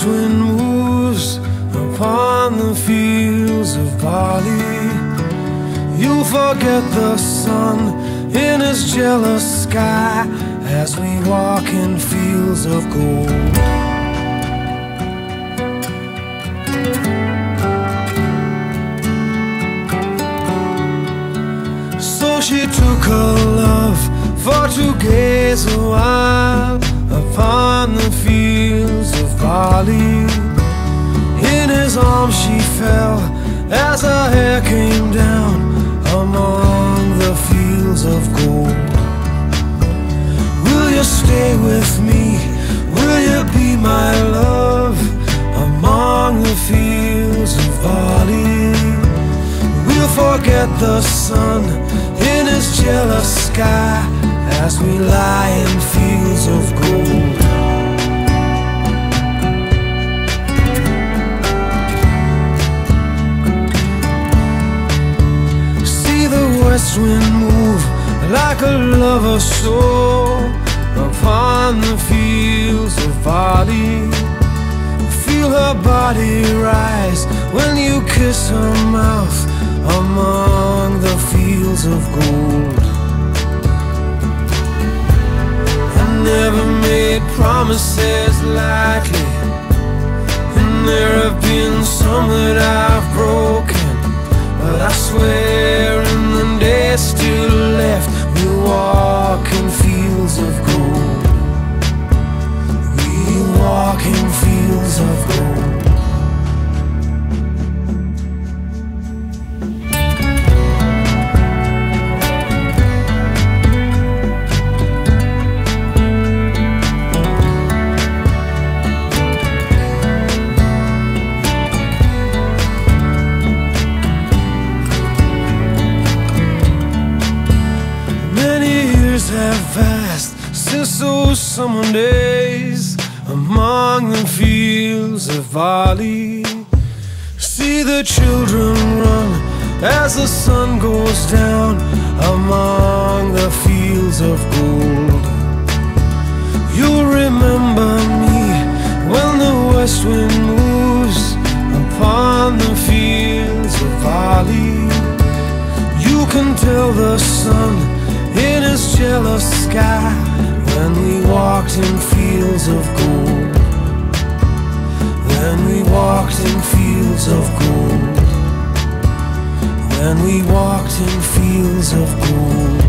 wind moves upon the fields of barley, you'll forget the sun in his jealous sky as we walk in fields of gold. So she took her love for to gaze a while upon the fields of barley. In his arms she fell as her hair came down among the fields of gold. Will you stay with me? Will you be my love among the fields of barley? We'll forget the sun in his jealous sky as we lie in fields of gold. See the west wind move like a lover's soul upon the fields of barley. Feel her body rise when you kiss her mouth among the fields of gold. I never made promises lightly, and there have been some that I've broken, but I swear in the days still left we'll walk in fields of gold. We'll walk in fields of gold. Have passed since those summer days among the fields of barley. See the children run as the sun goes down among the fields of gold. You'll remember me when the west wind moves upon the fields of barley. You can tell the sun in his jealous sky when we walked in fields of gold. When we walked in fields of gold. When we walked in fields of gold.